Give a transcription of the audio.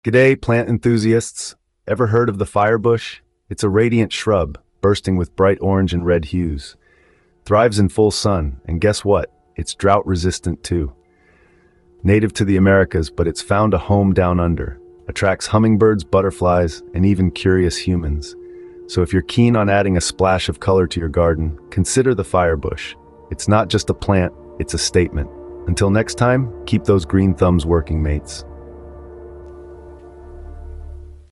G'day, plant enthusiasts. Ever heard of the firebush? It's a radiant shrub, bursting with bright orange and red hues. Thrives in full sun, and guess what? It's drought-resistant too. Native to the Americas, but it's found a home down under. Attracts hummingbirds, butterflies, and even curious humans. So if you're keen on adding a splash of color to your garden, consider the firebush. It's not just a plant, it's a statement. Until next time, keep those green thumbs working, mates.